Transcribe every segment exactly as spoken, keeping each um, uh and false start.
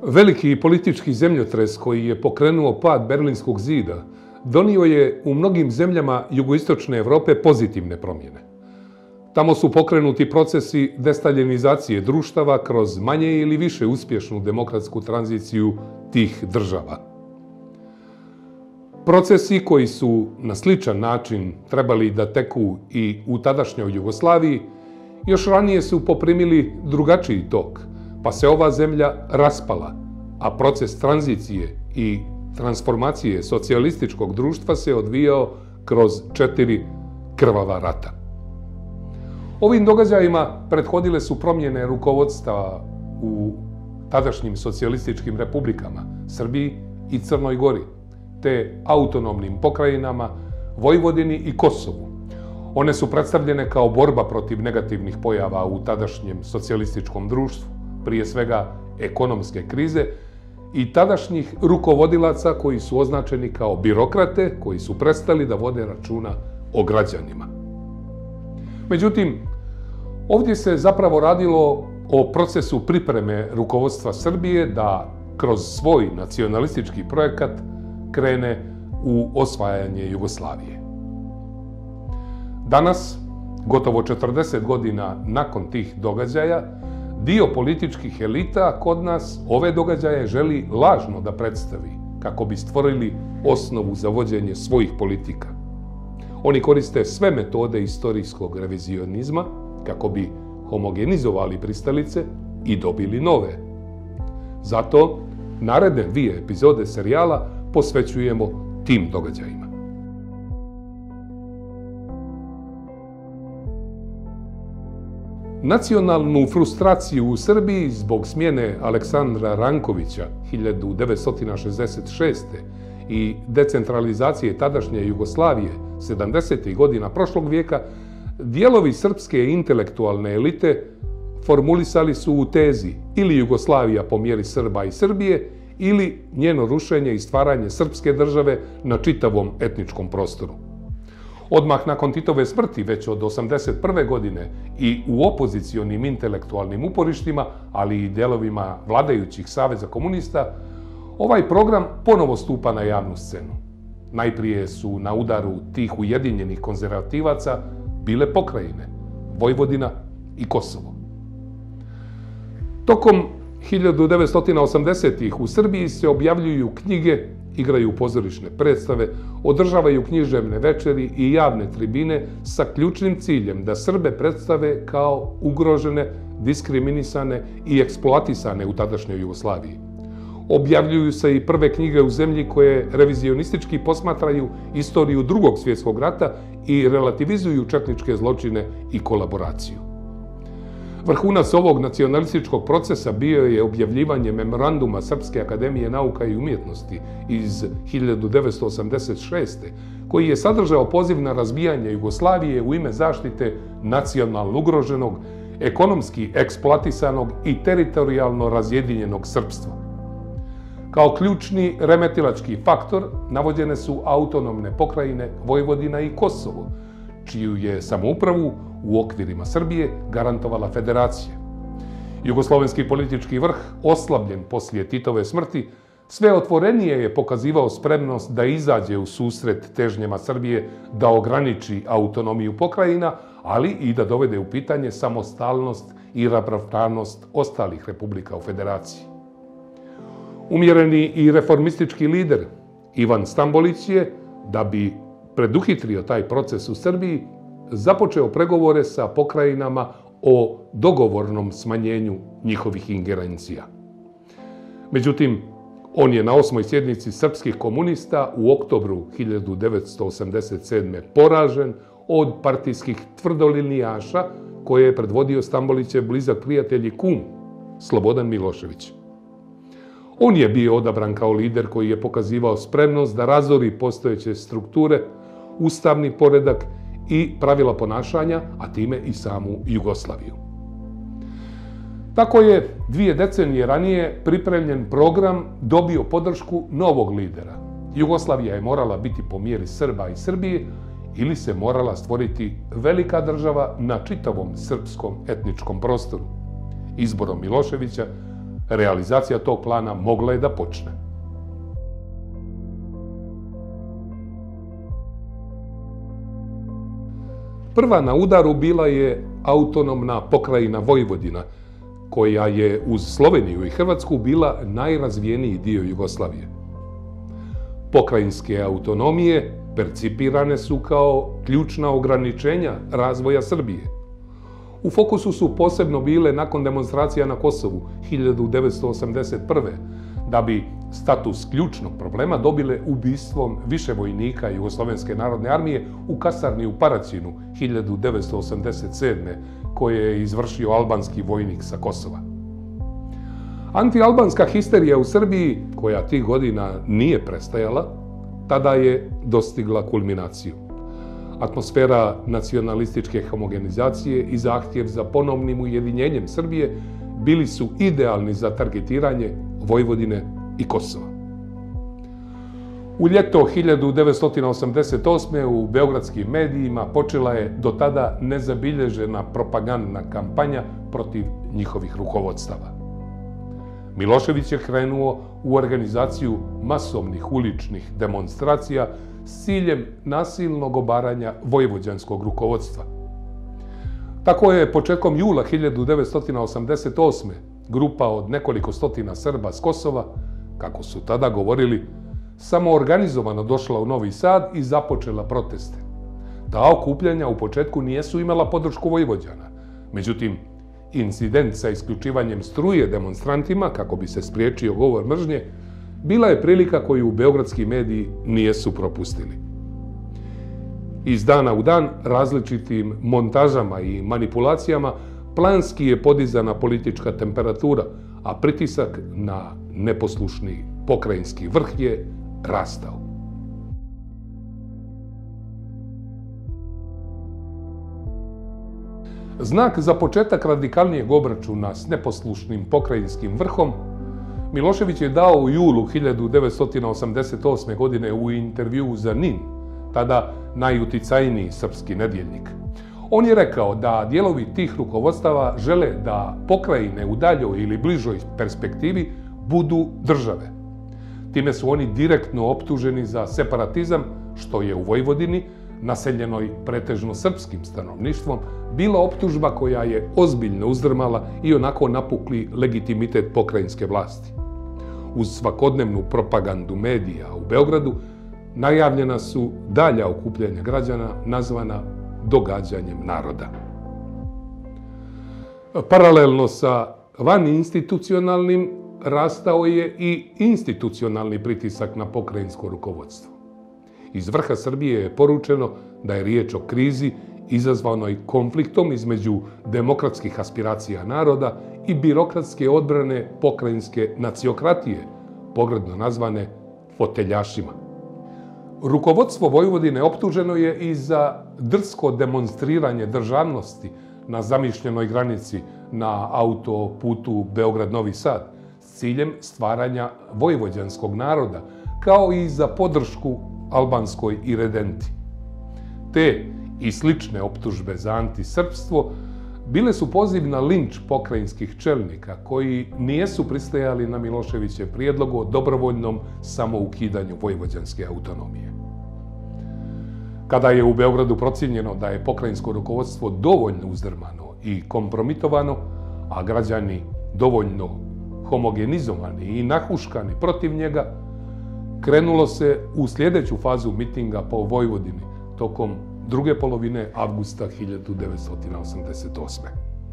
Veliki politički zemljotres koji je pokrenuo pad Berlinskog zida donio je u mnogim zemljama jugoistočne Evrope pozitivne promjene. Tamo su pokrenuti procesi destaljinizacije društava kroz manje ili više uspješnu demokratsku tranziciju tih država. Procesi koji su na sličan način trebali da teku i u tadašnjoj Jugoslaviji, još ranije su poprimili drugačiji tok, pa se ova zemlja raspala, a proces tranzicije i transformacije socijalističkog društva se odvijao kroz četiri krvava rata. Ovim događajima prethodile su promjene rukovodstva u tadašnjim socijalističkim republikama, Srbiji i Crnoj Gori, te autonomnim pokrajinama, Vojvodini i Kosovu. One su predstavljene kao borba protiv negativnih pojava u tadašnjem socijalističkom društvu, prije svega ekonomske krize, i tadašnjih rukovodilaca koji su označeni kao birokrate, koji su prestali da vode računa o građanima. Međutim, ovdje se zapravo radilo o procesu pripreme rukovodstva Srbije da kroz svoj nacionalistički projekat krene u osvajanje Jugoslavije. Danas, gotovo četrdeset godina nakon tih događaja, dio političkih elita kod nas ove događaje želi lažno da predstavi kako bi stvorili osnovu za vođenje svojih politika. Oni koriste sve metode istorijskog revizionizma kako bi homogenizovali pristalice i dobili nove. Zato naredne dvije epizode serijala posvećujemo tim događajima. Nacionalnu frustraciju u Srbiji zbog smjene Aleksandra Rankovića hiljadu devetsto šezdeset šeste. i decentralizacije tadašnje Jugoslavije sedamdesetih godina prošlog vijeka, dijelovi srpske intelektualne elite formulisali su u tezi ili Jugoslavija po mjeri Srba i Srbije ili njeno rušenje i stvaranje srpske države na čitavom etničkom prostoru. Odmah nakon Titove smrti, već od osamdeset prve. godine i u opozicionim intelektualnim uporištima, ali i dijelovima vladajućih saveza komunista, ovaj program ponovo stupa na javnu scenu. Najprije su na udaru tih ujedinjenih konzervativaca bile pokrajine, Vojvodina i Kosovo. Tokom hiljadu devetsto osamdesetih. u Srbiji se objavljuju knjige, igraju pozorišne predstave, održavaju književne večeri i javne tribine sa ključnim ciljem da Srbe predstave kao ugrožene, diskriminisane i eksploatisane u tadašnjoj Jugoslaviji. Objavljuju se i prve knjige u zemlji koje revizionistički posmatraju istoriju Drugog svjetskog rata i relativizuju četničke zločine i kolaboraciju. Vrhunac ovog nacionalističkog procesa bio je objavljivanje memoranduma Srpske akademije nauka i umjetnosti iz hiljadu devetsto osamdeset šeste. koji je sadržao poziv na razbijanje Jugoslavije u ime zaštite nacionalno ugroženog, ekonomski eksploatisanog i teritorijalno razjedinjenog srpstva. Kao ključni remetilački faktor navođene su autonomne pokrajine Vojvodina i Kosovo, čiju je samoupravu u okvirima Srbije garantovala federacija. Jugoslovenski politički vrh, oslabljen poslije Titove smrti, sve otvorenije je pokazivao spremnost da izađe u susret težnjama Srbije da ograniči autonomiju pokrajina, ali i da dovede u pitanje samostalnost i ravnopravnost ostalih republika u federaciji. Umjereni i reformistički lider Ivan Stambolić je, da bi preduhitrio taj proces u Srbiji, započeo pregovore sa pokrajinama o dogovornom smanjenju njihovih ingerencija. Međutim, on je na osmoj sjednici srpskih komunista u oktobru hiljadu devetsto osamdeset sedme. poražen od partijskih tvrdolinijaša koje je predvodio Stambolićev blizak prijatelj i kum Slobodan Milošević. On je bio odabran kao lider koji je pokazivao spremnost da razori postojeće strukture, ustavni poredak i pravila ponašanja, a time i samu Jugoslaviju. Tako je dvije decenije ranije pripremljen program dobio podršku novog lidera. Jugoslavija je morala biti po mjeri Srba i Srbije ili se morala stvoriti velika država na čitavom srpskom etničkom prostoru. Izborom Miloševića Realizacija tog plana mogla je da počne. Prva na udaru bila je autonomna pokrajina Vojvodina, koja je uz Sloveniju i Hrvatsku bila najrazvijeniji dio Jugoslavije. Pokrajinske autonomije percipirane su kao ključna ograničenja razvoja Srbije. U fokusu su posebno bile nakon demonstracija na Kosovu hiljadu devetsto osamdeset prve. da bi status ključnog problema dobile ubistvom više vojnika Jugoslovenske narodne armije u kasarni u Paracinu hiljadu devetsto osamdeset sedme. koje je izvršio albanski vojnik sa Kosova. Antialbanska histerija u Srbiji, koja tih godina nije prestajala, tada je dostigla kulminaciju. Atmosfera nacionalističke homogenizacije i zahtjev za ponovnim ujedinjenjem Srbije bili su idealni za targetiranje Vojvodine i Kosova. U ljeto hiljadu devetsto osamdeset osme. u beogradskim medijima počela je do tada nezabilježena propagandna kampanja protiv njihovih rukovodstava. Milošević je krenuo u organizaciju masovnih uličnih demonstracija s ciljem nasilnog obaranja vojvođanskog rukovodstva. Tako je početkom jula hiljadu devetsto osamdeset osme. grupa od nekoliko stotina Srba s Kosova, kako su tada govorili, samoorganizovano došla u Novi Sad i započela proteste. Ta okupljanja u početku nijesu imala podršku Vojvođana. Međutim, incident sa isključivanjem struje demonstrantima, kako bi se spriječio govor mržnje, bila je prilika koju beogradski mediji nijesu propustili. Iz dana u dan, različitim montažama i manipulacijama, planski je podizana politička temperatura, a pritisak na neposlušni pokrajinski vrh je rastao. Znak za početak radikalnijeg obračuna s neposlušnim pokrajinskim vrhom Milošević je dao u julu hiljadu devetsto osamdeset osme. godine u intervjuu za Nin, tada najuticajniji srpski nedjeljnik. On je rekao da dijelovi tih rukovodstava žele da pokrajine u daljoj ili bližoj perspektivi budu države. Time su oni direktno optuženi za separatizam, što je u Vojvodini, naseljenoj pretežno srpskim stanovništvom, bila optužba koja je ozbiljno uzdrmala i onako napukli legitimitet pokrajinske vlasti. Uz svakodnevnu propagandu medija u Beogradu najavljena su dalja okupljanja građana nazvana događanjem naroda. Paralelno sa vaninstitucionalnim rastao je i institucionalni pritisak na pokrajinsko rukovodstvo. Iz vrha Srbije je poručeno da je riječ o krizi izazvanoj konfliktom između demokratskih aspiracija naroda i birokratske odbrane pokrajinske naciokratije, pogrdno nazvane foteljašima. Rukovodstvo Vojvodine optuženo je i za drsko demonstriranje državnosti na zamišljenoj granici na autoputu Beograd-Novi Sad s ciljem stvaranja vojvođanskog naroda, kao i za podršku albanskoj iredenti. Te i slične optužbe za antisrpstvo bile su poziv na linč pokrajinskih čelnika koji nijesu pristajali na Miloševićev prijedlog o dobrovoljnom samoukidanju vojvođanske autonomije. Kada je u Beogradu procijenjeno da je pokrajinsko rukovodstvo dovoljno uzdrmano i kompromitovano, a građani dovoljno homogenizovani i nahuškani protiv njega, krenulo se u sljedeću fazu mitinga po Vojvodini tokom druge polovine avgusta hiljadu devetsto osamdeset osme.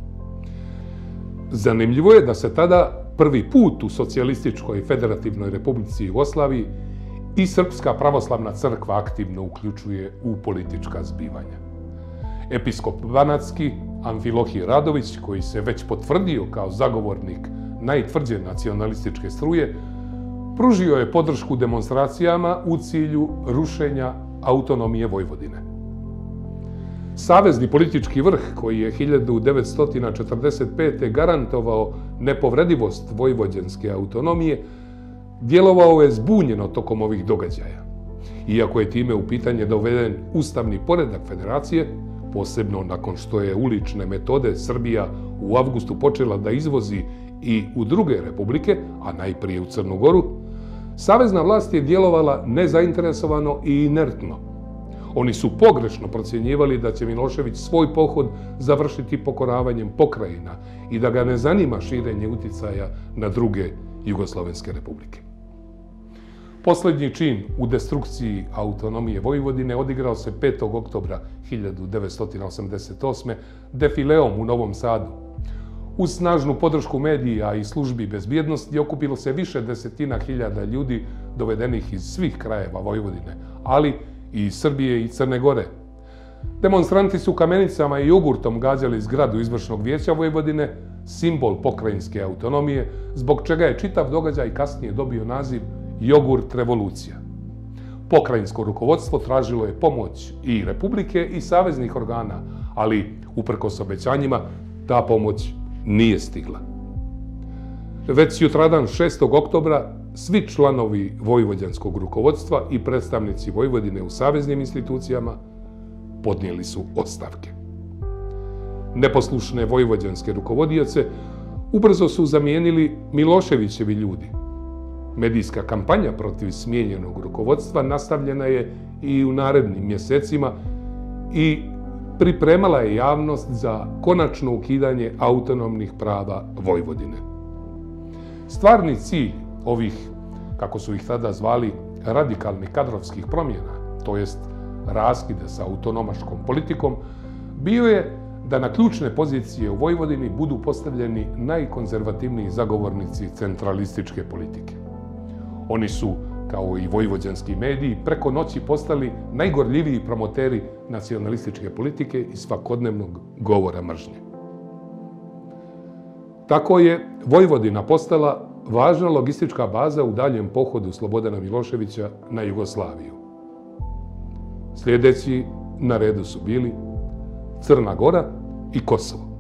Zanimljivo je da se tada prvi put u Socijalističkoj federativnoj Republici Jugoslaviji i Srpska pravoslavna crkva aktivno uključuje u politička zbivanja. Episkop Banatski, Amfilohije Radović, koji se već potvrdio kao zagovornik najtvrđe nacionalističke struje, pružio je podršku demonstracijama u cilju rušenja autonomije Vojvodine. Savezni politički vrh, koji je hiljadu devetsto četrdeset pete. garantovao nepovredivost vojvođanske autonomije, djelovao je zbunjeno tokom ovih događaja. Iako je time u pitanje doveden ustavni poredak federacije, posebno nakon što je ulične metode Srbija u avgustu počela da izvozi i u druge republike, a najprije u Crnu Goru, savezna vlast je djelovala nezainteresovano i inertno. Oni su pogrešno procjenjivali da će Milošević svoj pohod završiti pokoravanjem pokrajina i da ga ne zanima širenje uticaja na druge jugoslovenske republike. Posljednji čin u destrukciji autonomije Vojvodine odigrao se petog oktobra hiljadu devetsto osamdeset osme defileom u Novom Sadu. Uz snažnu podršku medija i službi bezbjednosti okupilo se više desetina hiljada ljudi dovedenih iz svih krajeva Vojvodine, ali i iz Srbije i Crne Gore. Demonstranti su kamenicama i jogurtom gađali zgradu Izvršnog vijeća Vojvodine, simbol pokrajinske autonomije, zbog čega je čitav događaj kasnije dobio naziv Jogurt revolucija. Pokrajinsko rukovodstvo tražilo je pomoć i republike i saveznih organa, ali uprkos obećanjima ta pomoć nije stigla. Već sutradan šestog oktobra svi članovi vojvođanskog rukovodstva i predstavnici Vojvodine u saveznim institucijama podnijeli su ostavke. Neposlušne vojvođanske rukovodioce ubrzo su zamijenili Miloševićevi ljudi. Medijska kampanja protiv smijenjenog rukovodstva nastavljena je i u narednim mjesecima i pripremala je javnost za konačno ukidanje autonomnih prava Vojvodine. Stvarni cilj ovih, kako su ih tada zvali, radikalnih kadrovskih promjena, to jest raskida sa autonomaškom politikom, bio je da na ključne pozicije u Vojvodini budu postavljeni najkonzervativniji zagovornici centralističke politike. Oni su, kao i vojvođanski mediji, preko noći postali najgorljiviji promoteri nacionalističke politike i svakodnevnog govora mržnje. Tako je Vojvodina postala važna logistička baza u daljem pohodu Slobodana Miloševića na Jugoslaviju. Sljedeći na redu su bili Crna Gora i Kosovo.